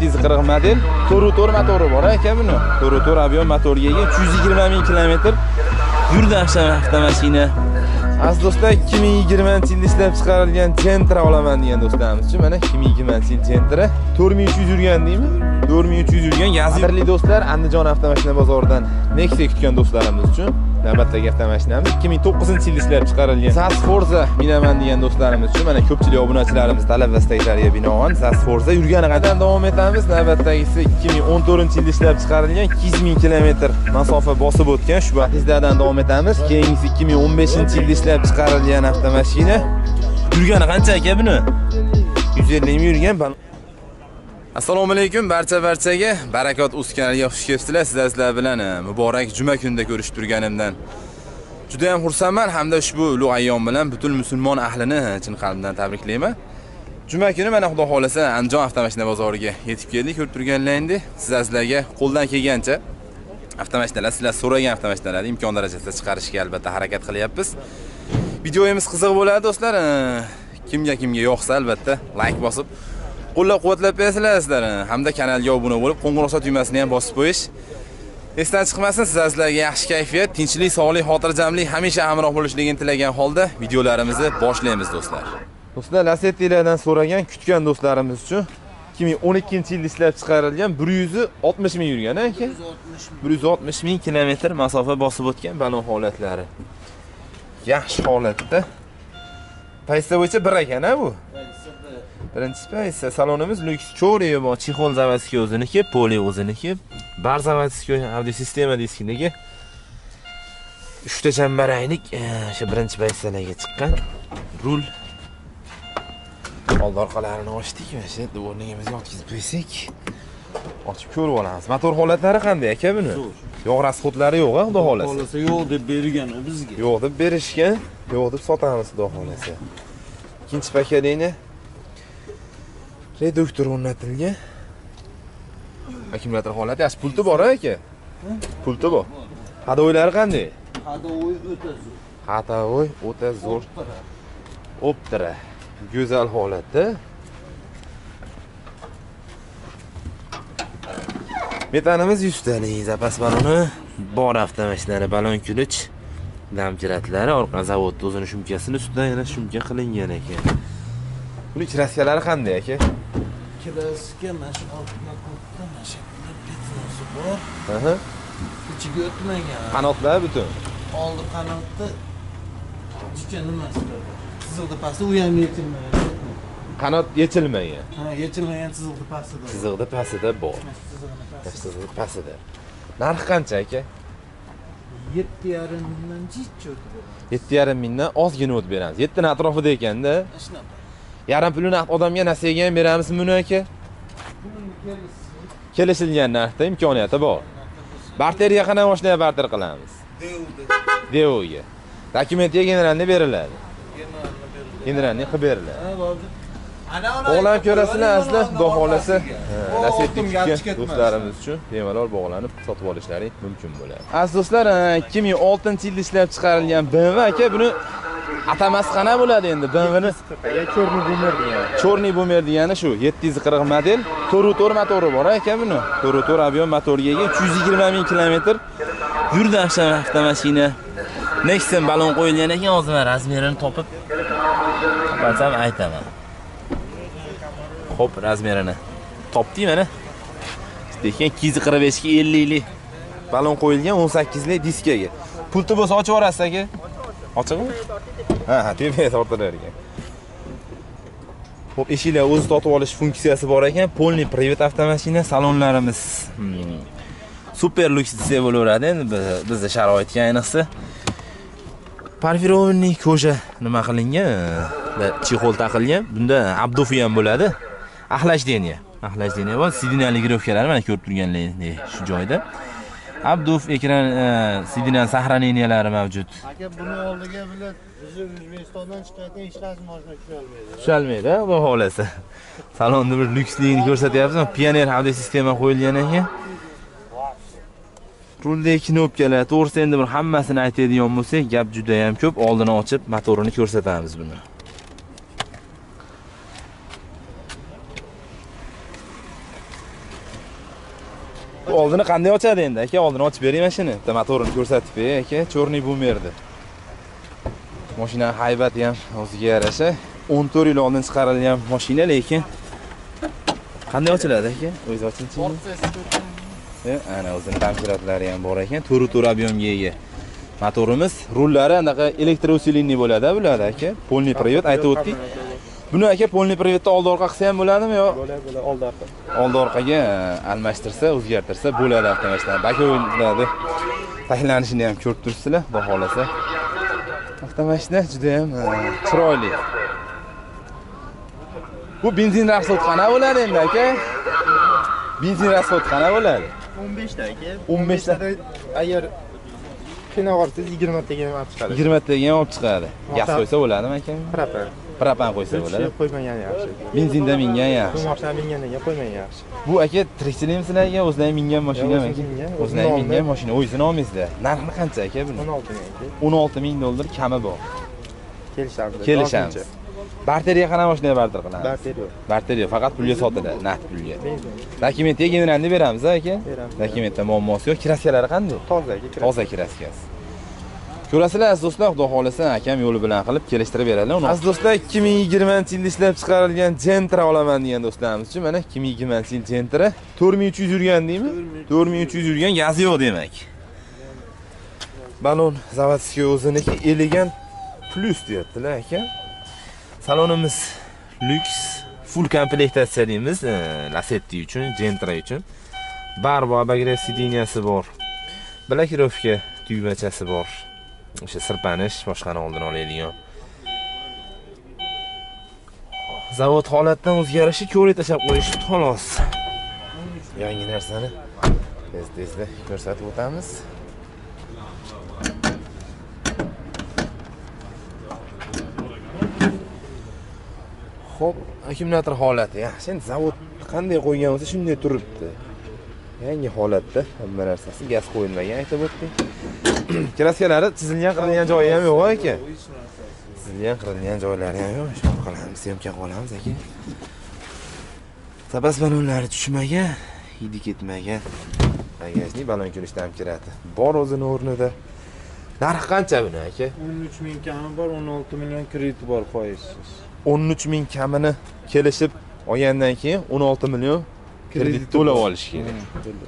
740 model To'rt motori bor aka buni. To'rt avion motoriga ega 320 ming kilometr yurdi avtomashina. Aziz do'stlar, 2020-yil ishlab chiqarilgan Gentra olaman degan do'stlarimiz-chi, mana 2020-yil Gentra 4300 yurgan deymi? 4300 yurgan qadrli do'stlar, Andijon avtomashina bozoridan Nexia kutgan do'stlarimiz uchun navbatdagi avtomashinamiz 2009-yil ishlab chiqarilgan SAS Forza minaman degan do'stlarimiz uchun mana ko'pchilik obunachilarimiz talab va istaklariga binoan SAS Forza yurgani qadar davom etamiz. Navbatdagisi 2014-yil ishlab chiqarilgan 200 ming kilometr masofa bosib o'tgan shu batizlardan davom etamiz. Keyingisi 2015-yil ishlab chiqarilgan avtomashina. Yurgani qancha aka buni? 150 ming yurgan. Assalomu alaykum barchaga. Barakot uz kanaliga xush kelibsizlar. Sizlar bilan muborak juma kunida ko'rishib turganimdan juda ham xursandman hamda ushbu ulug' ayyom bilan butun musulmon ahlini chin qalbdan tabriklayman. Juma kuni mana xudo xolasa Andijon avtomashina bozoriga yetib keldik. Ko'rib turganlaringdek, sizlarga qo'ldan kelgancha avtomashinalar, sizlar so'ragan avtomashinalarni imkon darajasida chiqarishga albatta harakat qilyapmiz. Videomiz qiziq bo'ladi do'stlar. Kimga yoqsa albatta like bosib qo'llab-quvvatlab berasizlar hamda kanalga obuna bo'lib, qo'ng'iroq tugmasini ham bosib qo'yish. Esdan chiqmasin, sizlarga yaxshi kayfiyat, tinchlik, sog'lik, xotirjamlik hamisha hamroh bo'lishligini tilagan holda videolarimizni boshlaymiz do'stlar. Do'stlar, Lacetti'lardan so'ragan, kutgan do'stlarimiz uchun 2012-yil ishlab chiqarilgan 160 ming yurgan aka. 160 ming kilometr masofa bosib o'tgan balon holatlari. Yaxshi holatda. Paysa bo'yicha bir ekan-a bu. Birinchi paysa salonimiz lyuks cho'ri bor, chexol zavodskiy o'ziniki, poli o'ziniki, bar zavodskiy audio sistema diskiniki 3 ta chambaraylik o'sha birinchi paysalarga chiqqan. Rul old orqalarini ochdik, mana shu o'rnigimizga o'tkazib qo'ysak, ochib ko'rib olamiz. Motor holatlari qanday aka buni? Yog' rasxodlari yo'q-a, xudo xolasa. Xolasa yo'q deb bergan bizga. Yo'q deb berishgan, yo'q deb sotamiz xudo xolasa. Ikkinchi paketini reduktor o'rnatilgan. Akkumulyator holati yaxshi, pulti bor aka. Pulti bor. Hadovoylari qanday? Hadovoy o'ta zo'r. Hadovoy o'ta zo'r. Optira. Go'zal holatda. Metanimiz 100 talik, zapas baloni, bor avtomashinalari, balon kulich, damkiratlari, orqa zavodda o'zini shumkasini ustidan yana shumka qilingan ekan. Buning kraskалari qanday aka? Kraska mana shu ortma kodda mana shu petnosi bor. Aha. Ichiga o'tmagan. Qanotlar butun. Oldi qanotda juda nimasi bor. Chizig'ida pasti u ham yechilmagan. Qanot yechilmagan. Ha, yechilmagan chizig'ida pastida. Chizig'ida pastida bor. Chizig'ida pastida. Narx qancha aka? 7,5 mingdan jichcha o'tib beramiz. 7,5 mingdan ozgina o'tib beramiz. 7 dan atrofida ekanda. Shunaqa. Yarim pulini odamga nasiyaga ham beramizmi buni aka? Kelishilgan narxda imkoniyati bor. Barterga qanday mashina barter qilamiz? Deoga. Dokumentiga generalni beriladi. Generalni qilib beriladi. O'g'lan ko'rasizlar azizlar, xudo xolasa Lacetti kutgan do'stlarimiz uchun bemalol bog'lanib sotib olishlari mumkin bo'ladi. Aziz do'stlar, 2006-yil ishlab chiqarilgan BMW aka buni atamasi qana bo'ladi endi BMWni? Chorniy Boomer degani. Chorniy Boomer degani shu 740 model To'rt motori bor aka buni. To'rt avion motoriga ega 320 ming kilometr yurdi avtomashina. Nexia balon qo'yilgan ekan, hozir razmerini topib qapatsam aytaman. Xo'p, razmerini topdik mana. Lekin 245 ga 50 lik balon qo'yilgan 18 lik diskaga. Pulti bo'lsa ochib yuborasiz aka. Ochig'mi? Ha, tepaga tortilar ekan. Xo'p, eshiklar o'zi tortib olish funksiyasi bor ekan. Polniy privat avtomashina, salonlarimiz super lyuks desa bo'laveradi endi bizning sharoitga ayniqsa. Parfirovniy ko'sha nima qilingan? Chexol taqilgan. Bunda abdufi ham bo'ladi. Axlashdeniya bor. Sidinali girovkalar mana ko'rib turganlaringizdek shu joyda. Abduf ekran sidinan sahraneniyalari mavjud. Aka buni oldiga bilan bizni O'zbekistondan chiqayotgan hech qaysi mashina tusholmaydi. Tusholmaydi, xudo xolasa. Salonda bir lyuksligini ko'rsatyapmiz. Pioneer audio sistema qo'yilgan ekan. Ruldagi knopkalar, to'g'risi endi bir hammasini aytadigan bo'lsak, gap juda ham ko'p. Oldini ochib, motorini ko'rsatamiz buni. Oldini qanday ochadi endi aka? Oldini ochib bering mashina. Bitta motorini ko'rsatib bering aka. Chorniy bo'lmaydi. Mashina haybati ham o'ziga yarasha. 14 yil oldin chiqarilgan mashina, lekin qanday ochiladi aka? O'zi ochilchi. Ana o'zining tamkiratlari ham bor ekan. To'ri объемga ega. Motorimiz, rullari anaqa elektrousiliy bo'ladi, bular aka. Polniy привод aytib o'tdik. Buni aka polniy privodda oldi orqa qilsa ham bo'ladimi yo? Bo'ladi, oldi orqa. Oldi orqaga almashtirsa, o'zgartirsa bo'ladi avtomobillar. Bako'yinlarda tashlanishini ham ko'rib turibsizlar, xudo xolasa. Avtomashina juda ham chiroyli. Bu benzin rasxod qana bo'ladi endi aka? Benzin rasxod qana bo'ladi? 15 ta aka. 15 ta. Agar kina olsangiz 20 taga ham olib chiqadi. 20 taga ham olib chiqadi. Gaz qo'ysa bo'ladimi aka? Propan qo'ysa bo'ladi. Qo'ymagan yaxshi. Benzinda mingan yaxshi. To'moqdan mingandan keyin yaxshi. Bu aka tirikchilikmisizlarga o'zlaring mingan mashinami aka? O'zlaring mingan mashina. O'zini olmaysizlar. Narxi qancha aka buni? 16 ming dollar kami bor. Kelishamiz. Barteriya qanaqa mashina barter qilamiz? Barter yo'q. Barter yo'q, faqat pulga sotiladi, naqd pulga. Dokumentga generalni beramiz aka? Dokumentda muammosi yo'q. Kraskалari qanday? Toza aka. Toza kraskasi. Ko'rasizlar aziz do'stlar, xudo xolasa akam yo'li bilan qilib kelishtirib beradilar. Aziz do'stlar, 2020-yilda ishlab chiqarilgan Gentra olaman degan do'stlarimiz uchun mana 2020-yil Gentra 4300 yurgan deymi? 4300 yurgan, gazi yo'q demak. Balon zavodskiy o'ziniki Elegant Plus deyaptilar aka. Salonimiz lyuks, full komplektatsiya deymiz, Lacetti uchun, Gentra uchun. Barbo bagrev sideniyasi bor. Blakirovka tugmachasi bor. O'sha sirpanish, boshqani oldini oladigan. Zavod holatdan o'zgarishi ko'rib tashab qo'yish xolos. Yangi narsani tez-tezda ko'rsatib o'tamiz. Xo'p, akkumulyator holati yaxshi. Endi zavod qanday qo'ygan bo'lsa shunday turibdi. Yangi holatda hamma narsasi gaz qo'yilmagan aytib o'tdik. Kraskalari chizilgan qilingan joyi ham yo'q aka. Chizilgan qilingan joylari ham yo'q. Shu qilamiz, syomka qilamiz aka. Zapas balonlari tushmagan, hidi ketmagan. Bagajni balon kirishdan kiradi. Bor o'zini o'rnida. Narxi qancha buni aka? 13 ming kami bor, 16 million krediti bor foizsiz. 13 ming kamini kelishib olgandan keyin 16 million kredit to'lab olish kerak.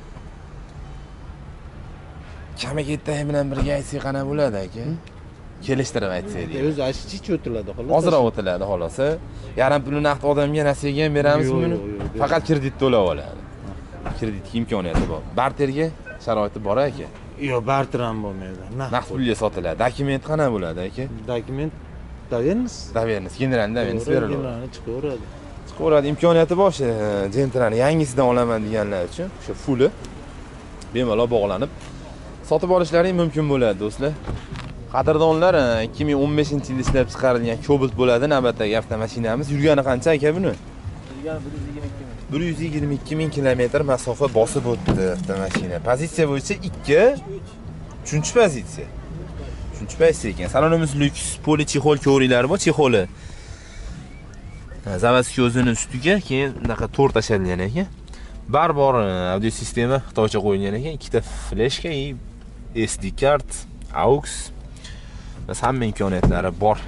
Kamiga yettay bilan birga aytsak qana bo'ladi aka? Kelishtirib aytsak. O'zi aytishchi o'tiladi xolos. Ozroq o'tiladi xolos. Yarim pulni naqd odamga nasiyaga ham beramiz buni. Faqat kredit to'lab oladi. Kredit imkoniyati bor. Barterga sharoiti bor aka. Yo'q, barter ham bo'lmaydi. Naqd pulga sotiladi. Dokument qana bo'ladi aka? Dokument Davernis, general davernis beriladi. Generalni chiqaveradi. Chiqaveradi, imkoniyati bor o'sha Gentrani yangisidan olaman deganlar uchun o'sha fulli bemalol bog'lanib sotib olishlari mumkin bo'ladi do'stlar. Qadrdonlar 2015-yilda ishlab chiqarilgan Cobalt bo'ladi navbatdagi avtomashinamiz. Yurgani qancha aka buni? Yurgani 122 ming kilometr masofa bosib o'tdi avtomashina. Pozitsiya bo'yicha 2, 3-pozitsiya. 3-pozitsiya ekan. Salonimiz lyuks, poli chexol ko'riklari bor, chexoli. Zavodskiy o'zining ustiga keyin bunaqa to'r tashlangan ekan. Bor audio sistema xitoycha qo'yilgan ekan. Ikkita fleshka, SD kart, AUX va hamma imkoniyatlari bor.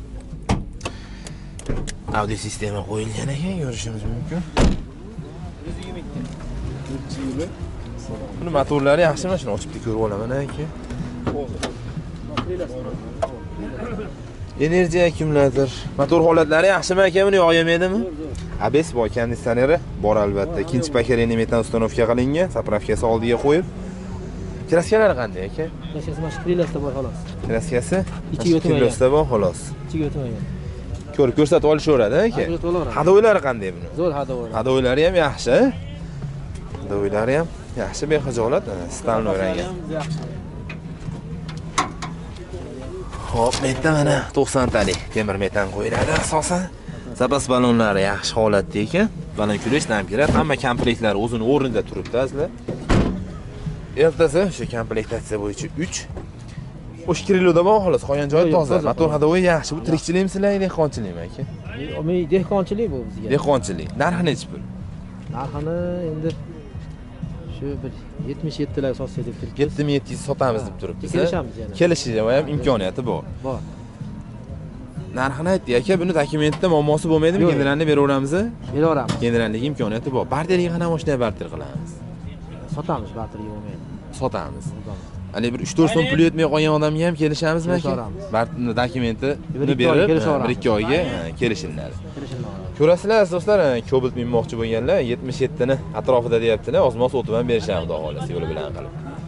Audio sistema qo'yilgan ekan, ko'rishimiz mumkin. 122. Buni motorlari yaxshimi? Shuni ochib ko'rib olaman aka. Energiya akkumulyator. Motor holatlari yaxshimi aka, buni yo'qmaydimi? ABS bor, konditsioneri bor albatta. Ikkinchi поколение metan ustanovka qilingan, zapravkasi oldiga qo'yib. Kraskalari qanday aka? Kraskasi mana shu krilosda bor xolos. Kraskasi ichiga o'tmagan. Krilosda bor xolos. Ichiga o'tmagan. Ko'rib ko'rsatib olishaveradi aka. Hadoylari qanday buni? Zo'r hadoylari. Hadoylari ham yaxshi. Hadoylari ham yaxshi, bexijolat, stalnoy rangga. Xo'p, metta mana 90 talik temir metan qo'yiladi asosan. Zapas balonlari yaxshi holatda ekan. Balon kulishdan ham kerak. Hamma komplektlar o'zini o'rnida turibdi azizlar. Ertasi o'sha komplektatsiya bo'yicha 3. O'sh kriloda bor xolos, qolgan joyi toza. Motor hadovi yaxshi. Bu tirikchilikmisizlar, dehqonchilikmi aka? Dehqonchilik bu bizga. Dehqonchilik. Narxi nechi pul? Narxini endi Shu bir 77 lar sotsa deb turibmiz. 7700 sotamiz deb turibmiz. Kelishamiz yana. Kelishishga ham imkoniyati bor. Bor. Narxini aytdi aka, buni dokumentda muammosi bo'lmaydimi? Yo'q. Generalni beraveramiz. Beraveramiz. Generallik imkoniyati bor. Barterga qana mashina barter qilamiz. Sotamiz, barterga bo'lmaydi. Sotamiz. Hani bir 3-4 so'm pul yetmay qolgan odamga ham kelishamizmi aka? Kelishaveramiz. Barterni dokumentini ikki oyga berib, kelishaveramiz. 1-2 oyga kelishiladi. Kelishiladi. Ko'rasizlar do'stlar, Cobalt minmoqchi bo'lganlar 77 ni atrofida deyaptilar. Ozmos o'tib ham berishamiz xudo xolasa yo'li bilan qilib.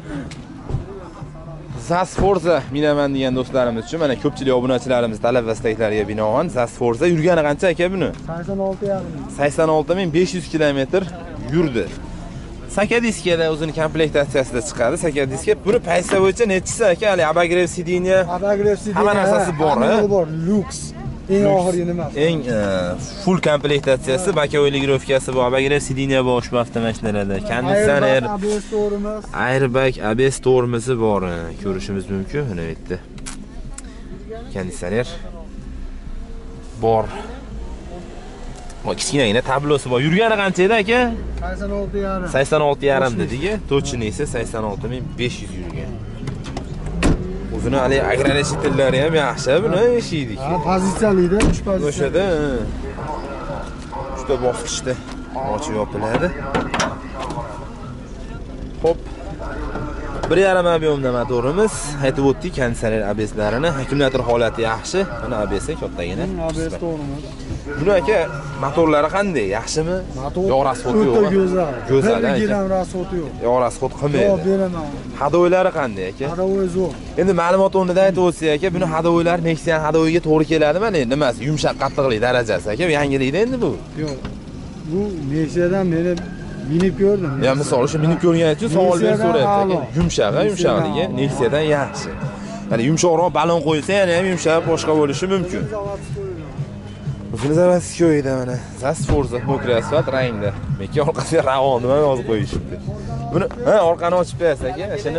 Zas Forza minaman degan do'stlarimiz uchun mana ko'pchilik obunachilarimiz talab va istaklariga binoan Zas Forza yurgani qancha aka buni? 86,5. 86500 kilometr yurdi. Sakadiskada o'zini komplektatsiyasida chiqadi. Sakadiska buni paysa bo'yicha nechisi aka? Hali abagrev sidiniya, Abagrev sidiniya. hamma narsasi bor, bor, luks. Eng oxirgi nima? eng full komplektatsiyasi, bakovligrovkasi bor, abagrev sidiniya bor ushbu avtomashinalarda. Konditsioner, ABS to'rimiz. airbag, ABS tormozi bor. Ko'rishimiz mumkin. Mana bu yerda konditsioner bor. Bu kichkinagina tablosi bor. Yurgani qancha edi aka? 86,5. 86,5 dediga, to'chini esa 86500 yurgan. O'zini hali agranashitillari ham yaxshi, buni eshitdik. Ha, pozitsiyalida, 3 pozitsiya. O'shada uchta bosqichda ochib yopiladi. Xo'p. 1,5 ob'yomda motorimiz. Aytib o'tdik, konditsioner ABSlarini, akkumulyator holati yaxshi. Mana ABS kattagina. ABS to'rimiz. Buni aka motorlari qanday? Yaxshimi? Yo'q, rasxoti yo'q. O'ta go'zal. Go'zal, Bir aka. gram rasxoti yo'q. Yo'q, rasxot Yo'q, qilmaydi. beraman. Hadoylari qanday aka? Hadovoy zo'r. Endi ma'lumot o'rnida aytib o'tsak aka, buni hadovoylar Nexia hadovoyga to'g'ri keladimi? Nimasi? Yumshoq qattiqlik darajasi aka, yangilikda endi bu. Yo'q. Bu Nexia'dan meni minib ko'rdim. Ya misol o'sha minib ko'rgani uchun savol berib Nexia'dan so'rayapti a'lo. aka. Yumshoq, yumshoqligi Nexia'dan yaxshi. Ya'ni yumshoqroq balon qo'ysa ham yumshoq boshqa bo'lishi mumkin. Buni zavasi ko'ydi mana. Zas Forza mokri asfalt rangda. Meka orqasiga ravonni ham yozib qo'yishibdi. Buni orqani ochib qo'yasiz aka, shuni.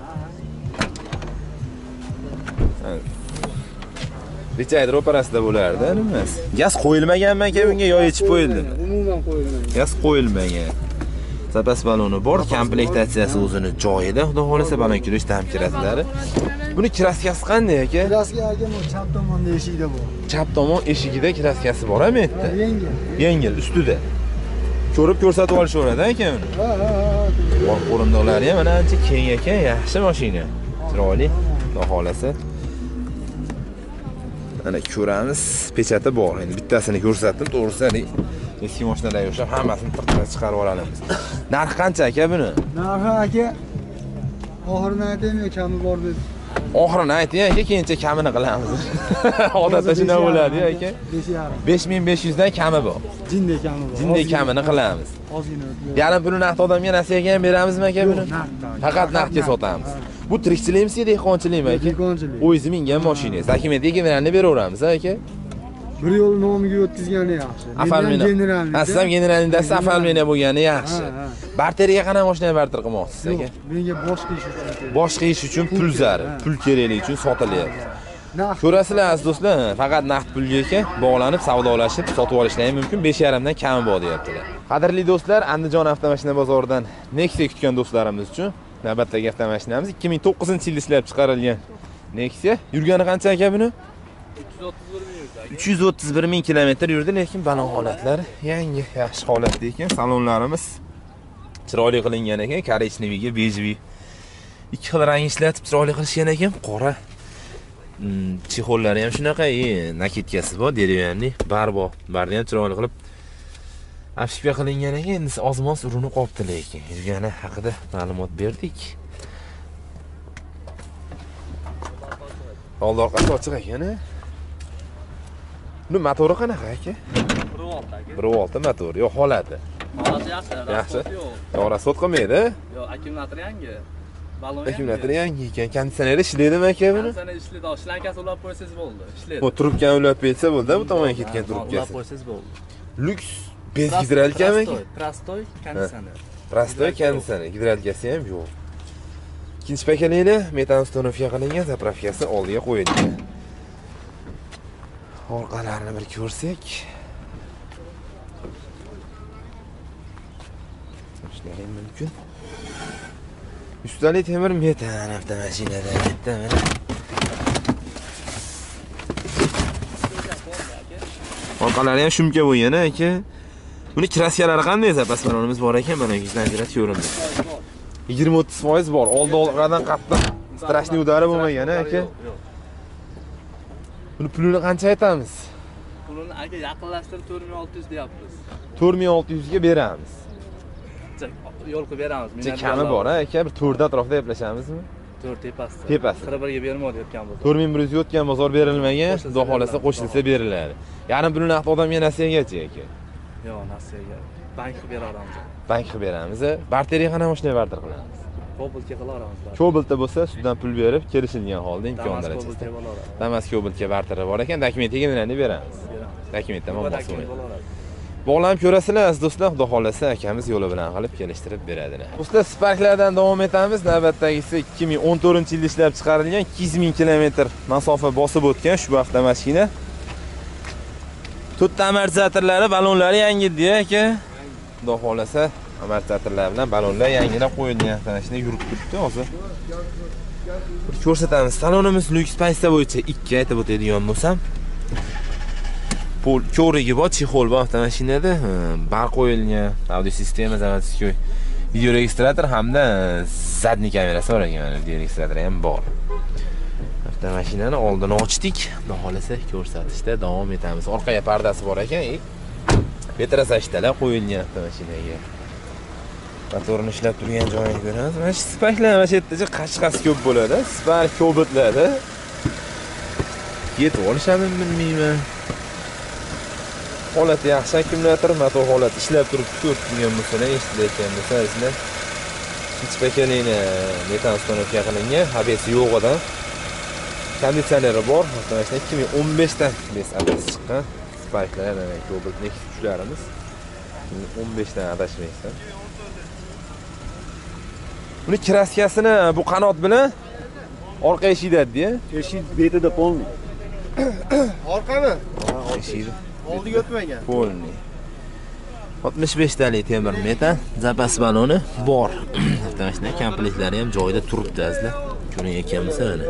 Richaydir operasida bo'lardi, nimasi? Gaz qo'yilmaganmi aka bunga yo yechib qo'yildimi? Umuman qo'yilmagan. Gaz qo'yilmagan. Zapas baloni bor, komplektatsiyasi o'zini joyida, xudo xolasa balon kirish ta'mirlatlari. Buni kraskasi qanday aka? Kraska aka bu chap tomonda eshikda bor. Chap tomon eshigida kraskasi bormi yerda? Yengil. Yengil ustida. Ko'rib ko'rsatib olishaveradi aka uni. Ha. O'rindiqlari ham mana ancha keng ekan, yaxshi mashina. Chiroyli, xudo xolasa. Ana ko'ramiz, pechati bor. Endi bittasini ko'rsatdim, to'g'risi eski mashinalarga o'xshab hammasini tirqirab chiqarib olamiz. Narxi qancha aka buni? Narxi aka oxirini aytaymi, kami bor deb. Oxirini ayting aka, keyincha kamini qilamiz. Odatda shunday bo'ladi-ku aka. 5,5. 5500 dan kami bor. Jinday kami bor. Jinday kamini qilamiz. Ozgina. Yarim pulni naqd odamga nasiyaga ham beramizmi aka buni? Faqat naqdga sotamiz. Bu tirikchilikmi, dehqonchilikmi aka? Dehqonchilik. O'zingiz mingan mashinangiz. Dokumentga generalni beraveramiz aka. Bir yo'l nomiga o'tkazgani yaxshi. Afalmina. Siz ham generalingdasiz, afalmina bo'lgani yaxshi. Ha. Barterga qana mashina barter qilmoqchisiz aka? Menga boshqa ish uchun kerak. Boshqa ish uchun pul zarur, pul kerakli uchun sotilyapti. Narx Ko'rasizlar aziz do'stlar, faqat naqd pulga aka bog'lanib, savdolashib, sotib olishlari mumkin. 5,5 dan kami bor deyaptilar. Qadrli do'stlar, Andijon avtomashina bozoridan Nexia kutgan do'stlarimiz uchun navbatdagi avtomashinamiz 2009-yilda ishlab chiqarilgan Nexia. Yurgani qancha aka buni? 331 ming kilometr yurdi, lekin balon holatlari yangi, yaxshi holatda ekan. Salonlarimiz chiroyli qilingan ekan, korechneviga, bejviy. Ikki xil rang ishlatib chiroyli qilishgan ekan, qora. Chexollari ham shunaqa, naketkasi bor, derivanli, bar bor. Barni ham chiroyli qilib afishka qilingan ekan, endi ozmos urinib qolibdi lekin. Yurgani haqida ma'lumot berdik. Old orqasi ochiq ekan. Buni motori qanaqa aka? 1.6 motor. Yo'q, holati. Holati yaxshi. Yaxshi. Yo'q, rasxot qilmaydi. Yo'q, akkumulyator yangi. Balon Akkumulyator yangi ekan. Konditsioner ishlaydimi aka buni? Konditsioner ishlaydi. Shlankasi ulab qo'ysangiz bo'ldi. Ishlaydi. Bu trubkani ulab qo'ysa bo'ldi, bu tomonga ketgan Ulab trubkasi. qo'ysangiz bo'ldi. Luks bez gidralkami aka? Prostoy konditsioner. Prostoy konditsioner, gidralkasi ham yo'q. Ikkinchi pakalangda metan uстановка qilingan, zapravkasi oldiga qo'yilgan. Orqalarini bir ko'rsak. Ishlaring mumkin. Ustali temir metan avtomashinada bitta mana. Orqalari ham shumka bo'lgan aka. Buni krasyalari qanday zapas-balonimiz bor ekan, mana yuzlantirib ko'rindi. 20-30% bor. Oldi-orqadan qattiq strashniy udari bo'lmagan aka. Buni pulini qancha aytamiz? Pulini aka yaqinlashtirib 4600 deyapmiz. 4600 ga beramiz. Yo'l qilib beramiz. Kami bor aka, bir 4 atrofida gaplashamizmi? 4 tepasida. Tepasida. 41 ga bermayotgan bo'lsa. 4100 ga o'tgan bozor berilmagan, xudo xolasa qo'shilsa beriladi. Yarim pulni naqd odamga nasiyaga-chi aka. Yo'q, nasiyaga. Bank qilib beramiz. Bank qilib beramiz. Barteriga qana mashina barter qilamiz. Kobaltga qilaveramiz. Kobaltda bo'lsa, sizdan pul berib, kelishilgan holda imkon darajasida. Damas Kobaltga barteri bor ekan, dokumentiga nima beramiz? Dokumentda muammosi bo'lmaydi. Bog'lanib ko'rasizlar aziz do'stlar, xudo xolasa akamiz yo'li bilan qilib kelishtirib beradilar. Do'stlar, Sparklardan davom etamiz. Navbatdagisi 2014-yilda ishlab chiqarilgan 2000 kilometr masofa bosib o'tgan shu avtomashina. To'rtta amortizatorlari, balonlari yangi aka. Xudo xolasa amortizatorlar bilan balonlar yangilab qo'yilgan avtomashina yurib turibdi hozir. Bir ko'rsatamiz. Salonimiz lyuks paysa bo'yicha 2 aytib o'tadigan bo'lsam, ko'rigi bor, chexol bor avtomashinada, bar qo'yilgan, audio sistema, zavodskiy video registrator hamda zadniy kamerasi bor ekan, video registratori ham bor. Avtomashinani oldini ochdik, xudo xolasa ko'rsatishda davom etamiz. Orqaga pardasi bor ekan, petrosashtalar qo'yilgan avtomashinaga. Motorni ishlab turgan joyini ko'ramiz. Mana shu spaklar mana shu yerda qashqasi ko'p bo'ladi. Spark ko'bitlarda yetib olishadimi bilmayman. Holati yaxshi akkumulyator, motor holati ishlab turibdi, ko'rgan bo'lsalar, eshitilayotgan bo'lsa, sizlar hech pakalini metan uстановка qilingan, ABS yo'g'idan. Konditsioneri bor, avtomashina 2015 dan ABS chiqqan. Sparklar mana ko'bitlik kuchlarimiz 2015 dan adashmaysan. Buni kraskasini bu qanot bilan orqa eshitadi-ya. Eshik betida polni. Orqami? Eshitadi. Oldiga o'tmagan. Polni. 65 talik temir metan, zapas baloni bor. Avtomashina komplettlari ham joyida turibdi azizlar. Ko'ring ekanmiz mana.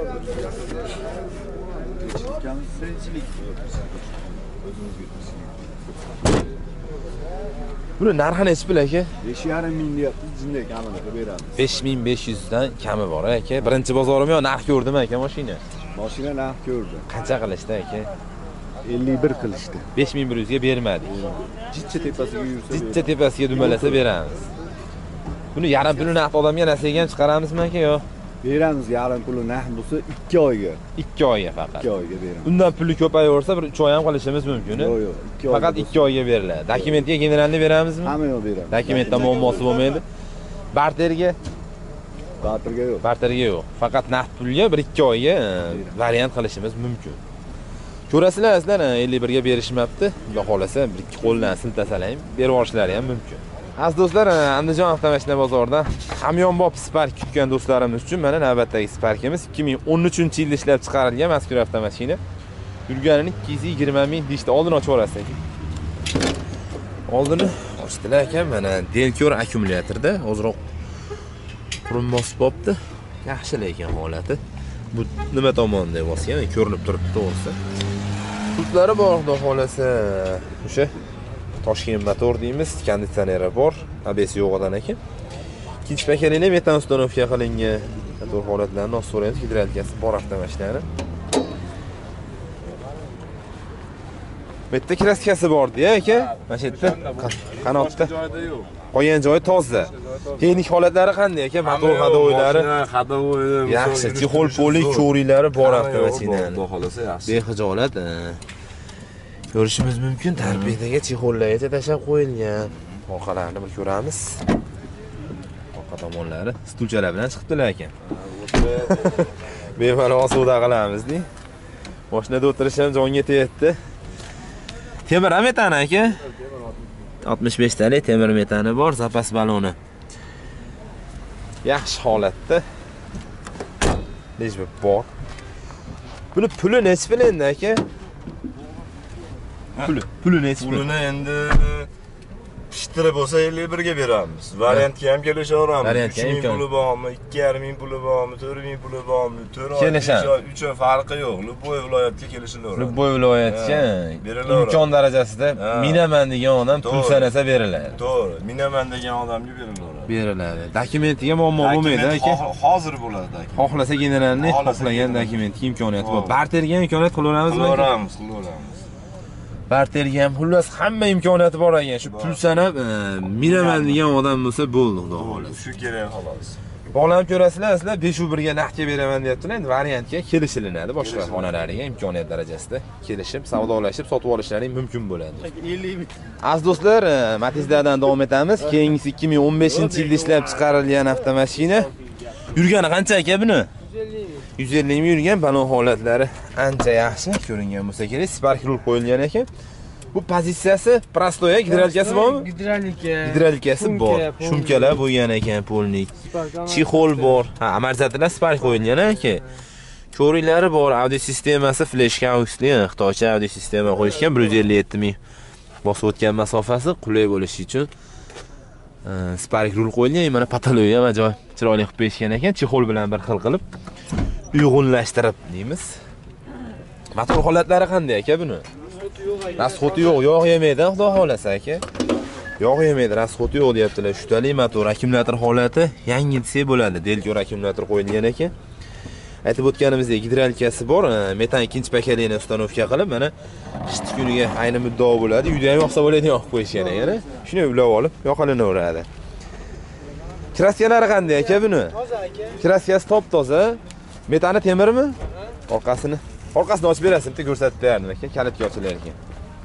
Buni narxi nechi pul aka? 5,5 ming deyapti, jinday kamini qilib beramiz. 5500 dan kami bor aka. Birinchi bozorim yo'q, narx ko'rdim aka mashina. Mashina narx ko'rdi. Qancha qilishdi aka? 51 qilishdi. 5100 ga bermadik. Jitcha tepasiga yursa, Jitcha tepasiga dumalasa beramiz. Buni yarim pulini naqd odamga nasiyaga ham chiqaramizmi aka yo? beramiz, yarim puli naqd bo'lsa 2 oyga. 2 oyga faqat. 2 oyga beramiz. Undan puli ko'payaversa bir 3 oy ham qilishimiz mumkin. Yo'q, yo'q, 2 oy. Faqat 2 oyga beriladi. Dokumentga generalni beramizmi? Hamma yo'q beramiz. Dokumentda muammosi bo'lmaydi. Barterga? Barterga yo'q. Barterga yo'q. Faqat naqd pulga 1-2 oyga variant qilishimiz mumkin. Ko'rasizlar azizlar, 51 ga berishmabdi. Xudo xolasa bir ikki qo'ldan siltasalayim, berib olishlari ham mumkin. Aziz do'stlar, Andijon avtomashina bozoridan hamyonbop Spark kutgan do'stlarimiz uchun mana navbatdagi Sparkimiz 2013-yilda ishlab chiqarilgan mazkur avtomashina. Yurganini 220 ming deyishdi. Oldini ochib olasiz. Oldini ochdilar ekan, mana Delkor akkumulyatorda ozroq qurilma bopdi. Yaxshi lekin holati. Bu nima tomonda bosgan, ko'rinib turibdi to'g'risi. Pultlari bor, xudo xolasa. O'sha Toshkent motor deymiz, konditsioneri bor, ABS yo'g'idan ekan. Ikkinchi pakalini metan uстановка qilingan. Motor holatlarini so'raymiz, gidravlikasi bor avtomashinani. Bitta kraskasi bor-da aka. Mana shu yerda qanotda. Qolgan joyi toza. Texnik holatlari qanday aka? Motor hadovoylari. Hadovoylar yaxshi, chexol poli ko'riklari bor avtomashinani. Xudo xolasa yaxshi. Bexijolat. Ko'rishimiz mumkin, tarbiyaga chexollarga tashab qo'yilgan. Orqalarini bir ko'ramiz. Orqa tomonlari stulchalar bilan chiqibdilar ekan. Bemalol savdo qilamiz-da. Mashinada o'tirish ham jonga tegdi. Temir metani aka. 65 talik temir metani bor, zapas baloni. Yaxshi holatda. Nejmi bor. Buni puli nechi pul endi aka? Puli nechi pul? Pulini endi Elektri bo'lsa 51 ga beramiz. Variantga ham kelishaveramiz. Variantga 3000 imkon. puli bormi, 2500 puli bormi, 4000 puli bormi, 4 oy, Kelishadi. 5 oy, 3 oy farqi yo'q. Luboy viloyatga kelishaveradi. Luboy viloyatga berilaveradi. imkon darajasida Ha. minaman degan odam pul To'g'ri. sanasa beriladi. To'g'ri. Minaman degan odamga berilaveradi. Beriladi. Dokumentiga muammo bo'lmaydi aka. Hozir bo'ladi dokument. Xohlasa generalni, Xohlasa xohlagan generalni. dokumentga imkoniyati bor. To'g'ri. Barterga imkoniyat qilaveramizmi? Qilaveramiz. Barterga ham xullas hamma imkoniyati bor ekan. Shu pul sanab minaman degan odam bo'lsa bo'ldi, xudo xohlasa. Shu kerak xolos. Bog'lanib ko'rasizlar, sizlar 5-1 ga naqdga beraman deyaptilar. Endi variantga kelishilinadi boshqa xonalariga imkoniyat darajasida kelishib, savdolashib, sotib olishlaring mumkin bo'ladi. 50 ming. Aziz do'stlar, Matizlardan davom etamiz. Keyingisi 2015-yilda ishlab chiqarilgan avtomashina. Yurgani qancha aka buni? 150 ming yurgan, balon holatlari ancha yaxshi ko'ringan bo'lsa kerak. Spark rul qo'yilgan ekan. Bu pozitsiyasi prostoya, gidravlikasi bormi? Gidravlikasi bor. Shumkalar bo'lgan ekan, polnik. Chixol bor. Ha, amortizatorlar spark qo'yilgan aka. Ko'ringlari bor, audio sistemasi fleshka auxli, xitoycha audio sistema qo'yishgan 157 ming. Bosib o'tgan masofasi qulay bo'lishi uchun spark rul qo'yilgan, mana patologiya ham ajoyib chiroyli qilib berishgan ekan, chixol bilan bir xil qilib uyg'unlashtirib deymiz. Motor holatlari qanday aka buni? Rasxoti yo'q, yog' yemaydi, xudo xolasa aka. Yog' yemaydi, rasxoti yo'q deyaptilar. Shtali motor, akkumulyator holati yangi desak bo'ladi. Delkor akkumulyator qo'yilgan ekan. Aytib o'tganimizdek, gidravlikasi bor, metan ikkinchi pokoleniya ustanovka qilib, mana qishki kuniga ayni muddao bo'ladi. Uyda ham yoqsa bo'ladi, yoqib qo'yishgan ekan. Shuni ulab olib, yoqalanaveradi. Krasyalari qanday aka buni? Toza aka. Krasyasi top-toza. Metani temirmi? Orqasini ochib berasiz, bitta ko'rsatib berdim ekan, kalitga ochilar ekan.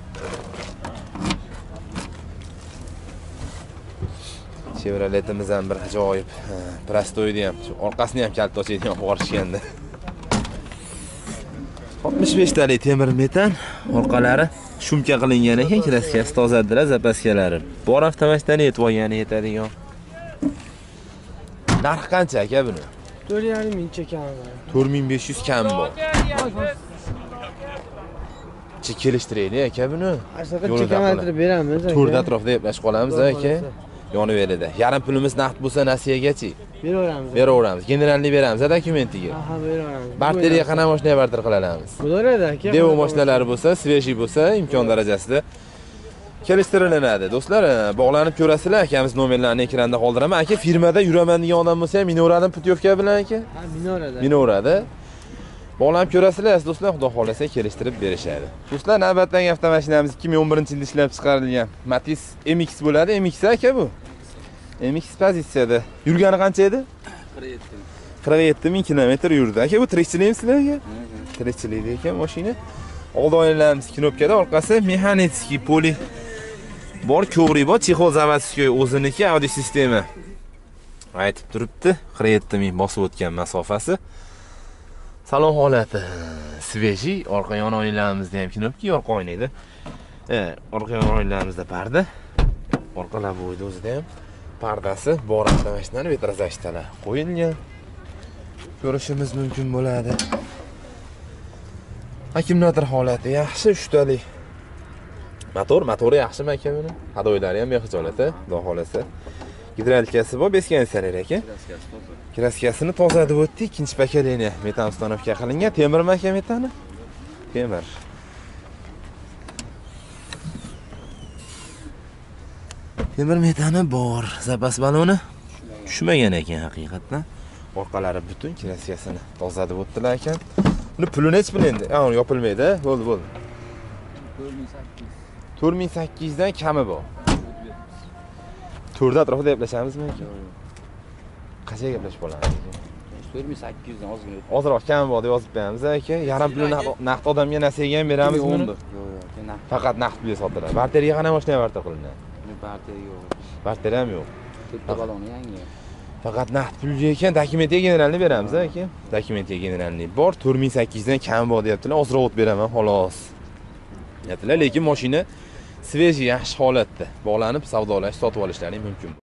Chevroletimiz ham bir ajoyib, prostoyda ham, orqasini ham kalit ochadigan borishganda. 65 talik temir metan, orqalari shumka qilingan ekan, kraskasi tozadilar, zapaskalari. Bor avtomashinadan yetib olgani yetadigan. Narxi qancha aka buni? 4,5 mingcha kam bor. 4500 kam bor. Kelishtiraylik aka buni. Aslida chekamantirib beramiz aka. To'rda atrofida gaplashib qolamiz aka. Yonib beradi. Yarim pulimiz naqd bo'lsa nasiyagachi? Beraveramiz. Beraveramiz. Generalni beramiz, dokumentiga. Aha, beraveramiz. Barteriya qana mashina barter qilamiz. Bo'laveradi aka. Devo mashinalari bo'lsa, sveji bo'lsa, imkon darajasida kelishtiriladi. Do'stlar, bog'lanib ko'rasizlar, akamiz nomerlarini ekranda qoldiraman. Aka, firmada yuraman degan odam bo'lsa ham minoradan putyovka bilan aka. Ha, minorada. Minorada. Bog'lanib ko'rasizlar, do'stlar, xudo xolasa kelishtirib berishadi. Do'stlar, navbatdagi avtomashinamiz 2011-yilda ishlab chiqarilgan Matiz MX bo'ladi. MX aka bu. MX pozitsiyada. Yurgani qancha edi? 47 ming kilometr yurdi. Aka, bu tirikchilikmisizlar aka? Tirikchilik ekan mashina. Old oynlarimiz knopkada, orqasi mexanitskiy poli bor, ko'g'ri bor, chexol zavодской o'ziniki audio sistema. Aytib turibdi, 47 ming bosib o'tgan masofasi. Salon holati sveji, orqa yon oynalarimizni ham knopka, orqa oynaydi. Orqa yon oynalamizda parda, orqa laboyda o'zida ham pardasi bor avtomashinaning vitrajlari qo'yilgan. Ko'rishimiz mumkin bo'ladi. Akkumulyator holati yaxshi, ushtalik. Motori yaxshimi aka buni? Hadoylari ham bexijolat, xudo xolasa. Gidravlikasi bor, beskansiyalar aka. Kraskasini tozalab o'tdi, ikkinchi pokoleniya metan ustanovka qilingan. Temirmi aka metani? Temir. Temir metani bor. Zapas baloni tushmagan ekan haqiqatan. Orqalari butun, kraskasini tozalab o'tdilar ekan. Buni puli nech pul endi? Yopilmaydi. Bo'ldi. 4800 dan kami bor. To'rda atrofida gaplashamizmi aka? Qancha gaplashib qolamiz? 4800 dan ozgina. Ozroq kami bor deb yozib beramiz aka. Yarim pulni naqd odamga nasiyaga ham beramiz buni. Yo'q, naqd. Faqat naqd pulga sotiladi. Barteriya qana mashina barter qilinadi? Barteriya yo'q. Barteriya ham yo'q. Bitta baloni yangi. Faqat naqd pulga ekan, dokumentiga generalni beramiz aka. Dokumentiga generalni bor, 4800 dan kam bor deyaptilar. Ozroq o't beraman, xolos. Deyaptilar, lekin mashina sveji yaxshi holatda. Bog'lanib savdolash, sotib olishlaring mumkin.